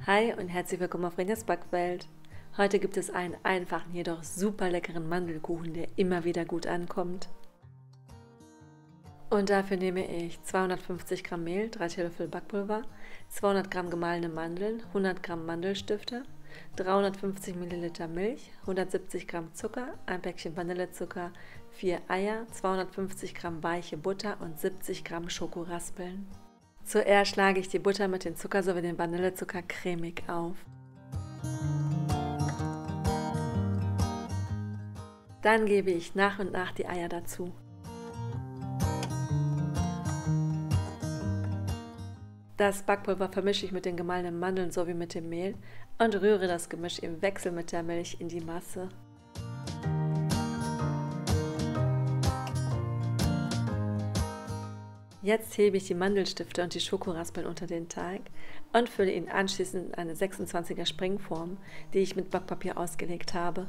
Hi und herzlich willkommen auf Renjas Backwelt. Heute gibt es einen einfachen, jedoch super leckeren Mandelkuchen, der immer wieder gut ankommt. Und dafür nehme ich 250 Gramm Mehl, 3 Teelöffel Backpulver, 200 Gramm gemahlene Mandeln, 100 Gramm Mandelstifte, 350 Milliliter Milch, 170 Gramm Zucker, ein Päckchen Vanillezucker, 4 Eier, 250 Gramm weiche Butter und 70 Gramm Schokoraspeln. Zuerst schlage ich die Butter mit dem Zucker sowie dem Vanillezucker cremig auf. Dann gebe ich nach und nach die Eier dazu. Das Backpulver vermische ich mit den gemahlenen Mandeln sowie mit dem Mehl und rühre das Gemisch im Wechsel mit der Milch in die Masse. Jetzt hebe ich die Mandelstifte und die Schokoraspeln unter den Teig und fülle ihn anschließend in eine 26er Springform, die ich mit Backpapier ausgelegt habe.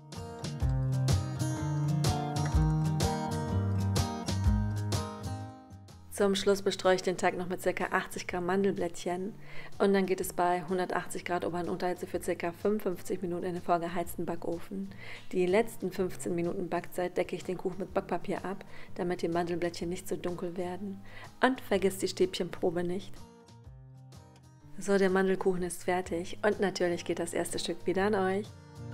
Zum Schluss bestreue ich den Teig noch mit ca. 80 Gramm Mandelblättchen und dann geht es bei 180 Grad Ober- und Unterhitze für ca. 55 Minuten in den vorgeheizten Backofen. Die letzten 15 Minuten Backzeit decke ich den Kuchen mit Backpapier ab, damit die Mandelblättchen nicht so dunkel werden. Und vergiss die Stäbchenprobe nicht. So, der Mandelkuchen ist fertig und natürlich geht das erste Stück wieder an euch.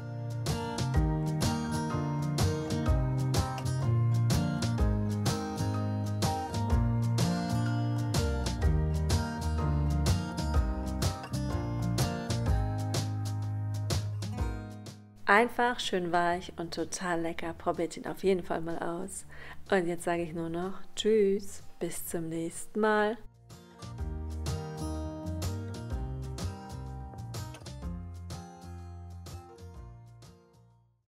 Einfach, schön weich und total lecker. Probiert ihn auf jeden Fall mal aus. Und jetzt sage ich nur noch Tschüss, bis zum nächsten Mal.